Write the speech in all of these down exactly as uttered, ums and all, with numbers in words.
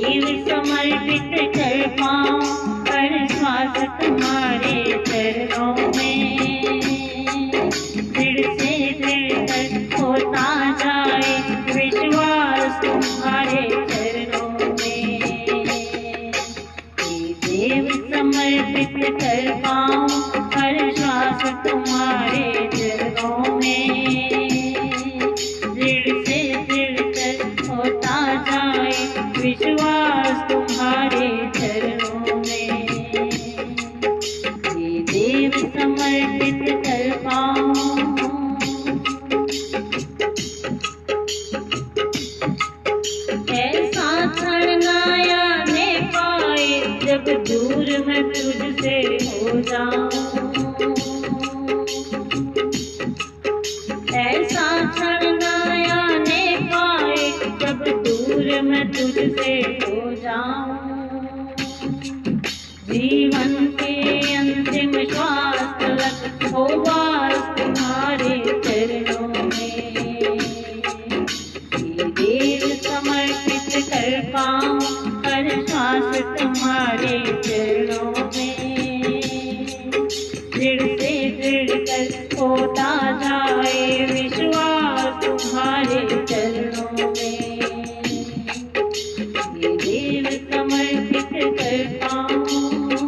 देव समर्पित कर पाऊं हर श्वास तुम्हारे चरणों में। दृढ़ से दृढ़ होता जाए विश्वास तुम्हारे चरणों में। देव समर्पित कर पाऊं हर श्वास तुम्हारे चरणों में। दृढ़ से दृढ़ होता जाए विश्वास तुम्हारे चरणों में। ये देव समर्पित कर पाऊं। ऐसा क्षण ना आने पाए जब दूर मैं तुझसे हो जाऊं। ऐसा क्षण ना आने पाए जब दूर मैं तुझसे हो जाऊं। जीवन के अंतिम श्वास तक हो वास तुम्हारे चरणों में। ये देव समर्पित कर पाऊं हर श्वास तुम्हारे चरणों में। दृढ़ से दृढ़ कर होता जाए विश्वास तुम्हारे चरणों में। ये देव समर्पित कर पाऊं।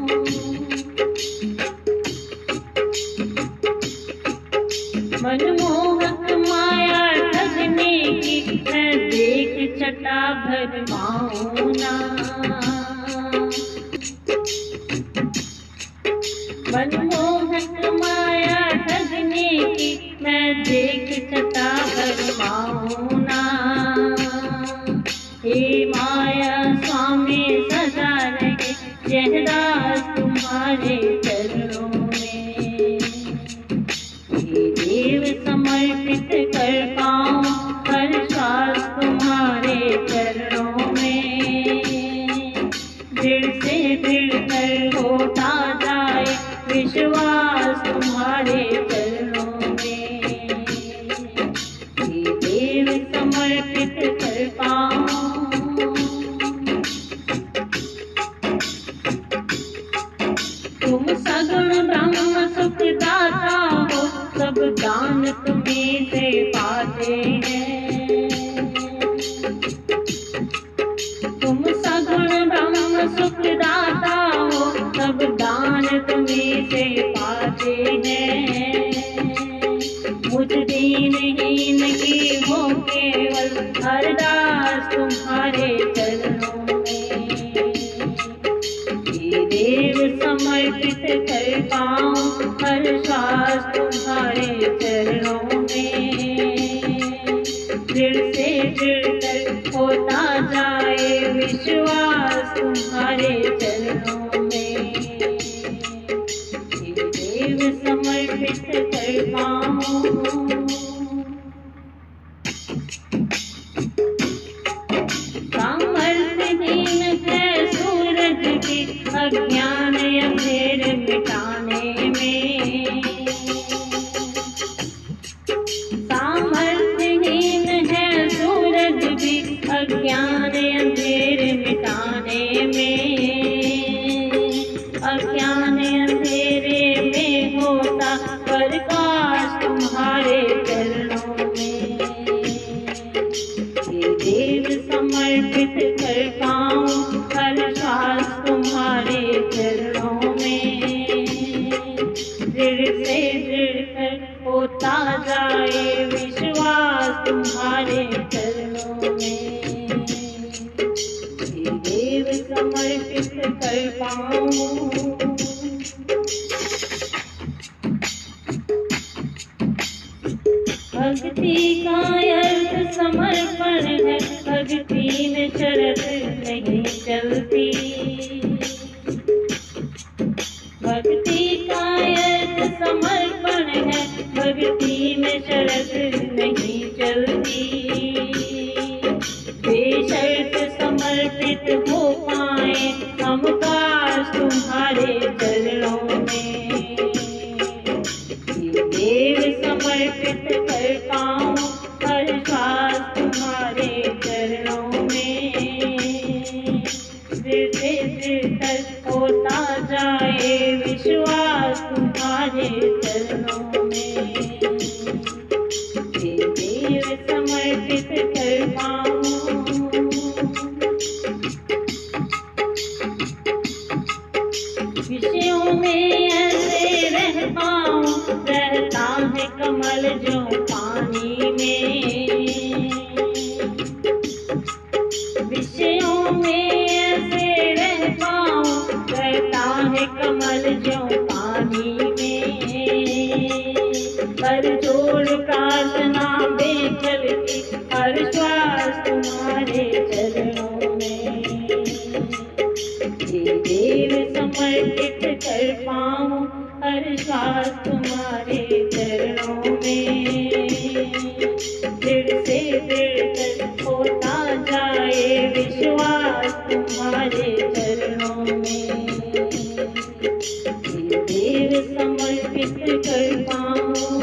मनमोहक माया ठगने की मैं देख छटा भरमाऊं ना। मनमोहक माया ठगने की मैं देख छटा भरमाऊं ना। हे माया स्वामी सदा रहे यह दास तुम्हारे चरणों में। हे देव समर्पित कर पाऊं हर श्वास तुम्हारे चरणों में। दृढ़ से दृढ़ कर होता जाए विश्वास तुम्हारे चरणों में। हे देव समर्पित कर पाऊं। तुम सगुण ब्रह्म सुख दाता हो सब दान तुम्हीं से पाते हैं। तुम सगुण ब्रह्म सुख दाता हो सब दान तुम्हीं से पाते हैं। मुझ दीनहीन की हो केवल अरदास तुम्हारे चरणों में। ये देव समर्पित कर पाऊं हर श्वास तुम्हारे चरणों में। दृढ़ से दृढ़ होता जाए विश्वास तुम्हारे चरणों में। ये देव समर्पित कर पाऊं। सामर्थ्यहीन है सूरज की अज्ञान अंधेर मिटाने में। सामर्थ्यहीन है सूरज भी अज्ञान अंधेर मिटाने में। अज्ञान अंधेरे में होता प्रकाश तुम्हारे चरणों में। ये देव समर्पित कर पाऊं हर श्वास तुम्हारे चरणों में। दृढ़ से दृढ़ होता जाए विश्वास तुम्हारे चरणों में। ये देव समर्पित कर पाऊं। भक्ति का अर्थ समर्पण है भक्ति में शरत नहीं चलती। भक्ति का अर्थ समर्पण है भक्ति में शरत नहीं चलती। तुम्हारे चरणों में। हे देव समर्पित कर पाऊं हर श्वास तुम्हारे चरणों में। दिल से दिल तक होता जाए विश्वास तुम्हारे चरणों में। हे देव समर्पित कर पाऊं।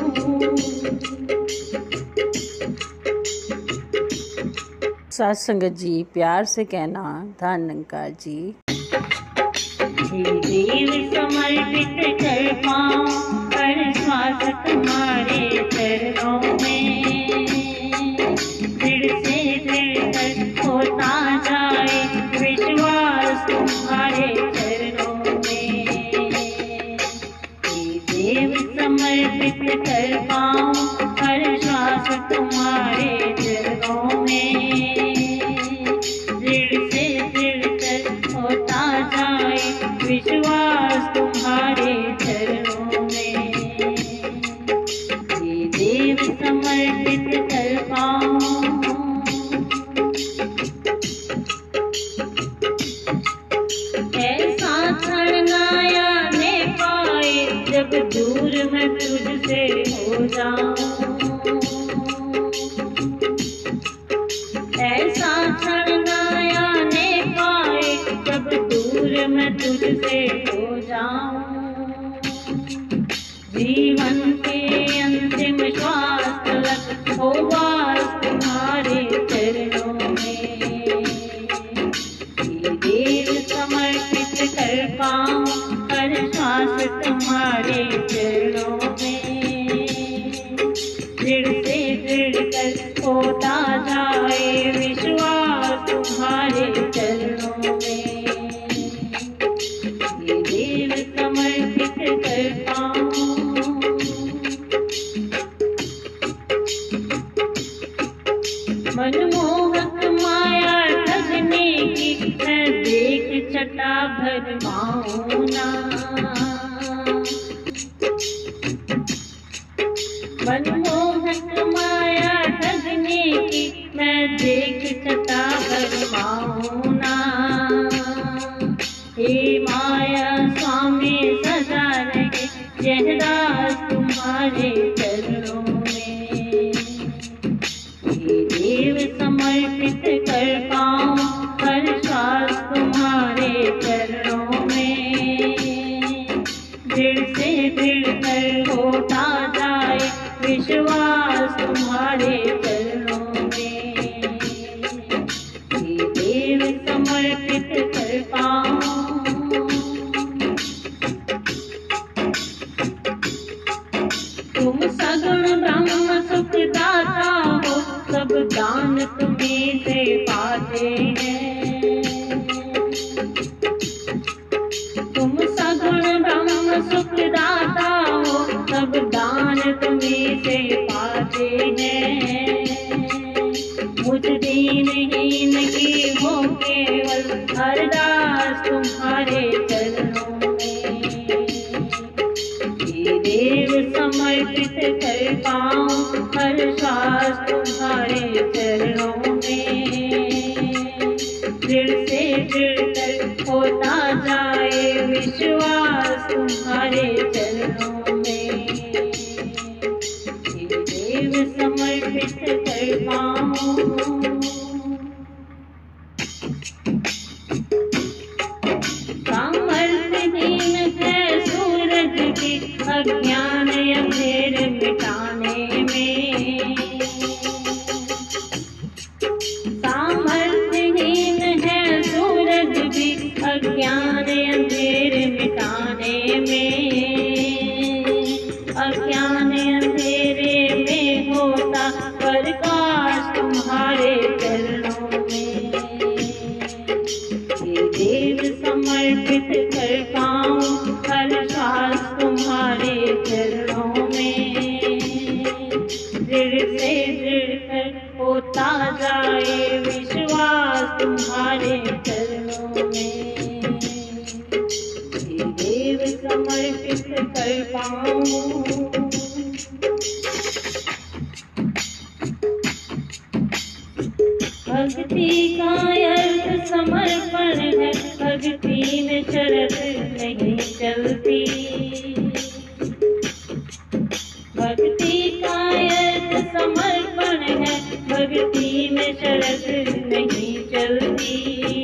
साथ संगत जी प्यार से कहना धन्यकार जी। हे देव समर्पित कर पाऊं हर श्वास तुम्हारे चरणों में। दिल से दिल तक होता जाए विश्वास तुम्हारे चरणों में। हे देव समर्पित कर पाऊं हर श्वास तुम्हारे चरणों में। विश्वास तुम्हारे चरणों में। हे देव समर्पित कर पाऊं। ऐसा क्षण आया मैं पाए जब दूर मैं तुझसे हो जाऊं। ऐसा क्षण आया मैं पाए जब दूर मैं तुझसे हो जाऊं। जीवन के अंतिम श्वास तक हो वास तुम्हारे चरणों में। हे देव समर्पित कर पाऊं हर श्वास तुम्हारे चरणों में। दिल से दिल तक होता जाए विश्वास तुम्हारे चरणों में। हे देव समर्पित कर पाऊं। मनमोहक माया ठगने की मैं देख छटा भरमाऊं ना। मनमोहक माया ठगने की मैं देख छटा भरमाऊं ना। हे माया स्वामी सदा रहे जहदास तुम्हारे चरणों में। हे देव समर्पित कर पाऊं हर श्वास तुम्हारे चरणों में। दिल से दिल कर होता जाए विश्वास तुम्हारे चरणों में। हे देव समर्पित कर पाऊं। तुम सगुण ब्रह्म सुख दाता हो सब दान तुम्हीं से पाते हैं। तुम सगुण ब्रह्म सुख दाता हो सब दान तुम्हीं से पाते हैं। मुझ दीनहीन की हो केवल अरदास तुम्हारे चरणों में। हे देव समर्पित कर पाऊं हर श्वास तुम्हारे चरणों में। दिल से दिल तक होता जाए विश्वास तुम्हारे चरणों में। हे देव समर्पित कर पाऊं। सामर्थ्यहीन है सूरज भी अज्ञान अंधेर मिटाने में। सामर्थ्यहीन है सूरज भी अज्ञान अंधेर मिटाने में। अज्ञान अंधेरे में होता प्रकाश तुम्हारे चरणों में। हे देव समर्पित कर पाऊं हर श्वास तुम्हारे चरणों में। दिल से दिल तक होता जाए विश्वास तुम्हारे चरणों में। हे देव समर्पित कर पाऊं। भक्ति का अर्थ समर्पण है, भक्ति में शरत नहीं चलती। भक्ति का अर्थ समर्पण है, भक्ति में शरत नहीं चलती।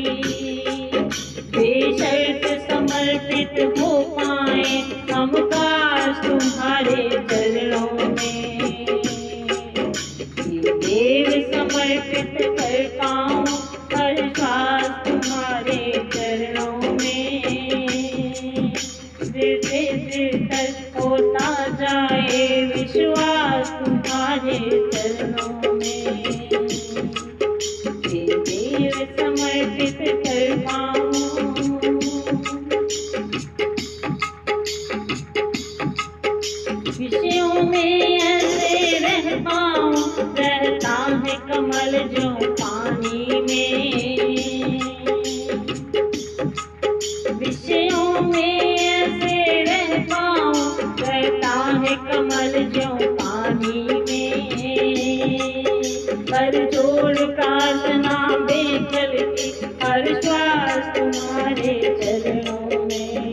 बेशर्त समर्पित हो पाए हम काश तुम्हारे चरणों में। देव समर्पित कर पाऊं हर श्वास तुम्हारे चरणों में। दिल से दिल तक होता जाए विश्वास तुम्हारे चरणों में। देव समर्पित कर पाऊं। विषयों में ऐसे रह पाऊं, रहता है कमल जो पानी में। विषयों में ऐसे रह पाऊं, रहता है कमल जो पानी में। पर जोड़ प्रार्थना बेचल की हर श्वास तुम्हारे चरणों में।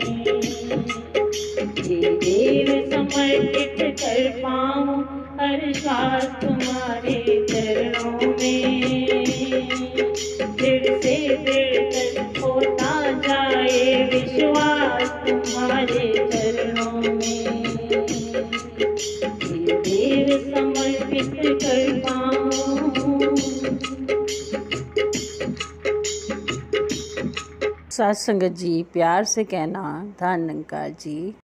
देव समर्पित कर पाऊं हर श्वास तुम्हारे चरणों में। दिल से दिल तक होता जाए विश्वास तुम्हारे चरणों में। देव समर्पित कर पाऊं। साथ संगत जी प्यार से कहना धन निरंकार जी।